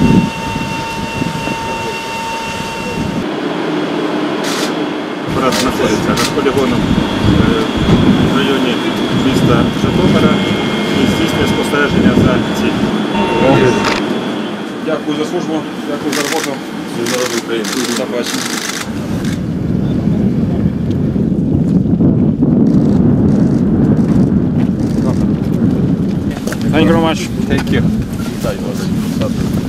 Апарат знаходиться над полігоном в районі міста Житомира і здійснює спостереження за ціллю. Дякую за службу, дякую за роботу. Служба народу України. До побачення. Thank you very much. Take care. Вітаю вас.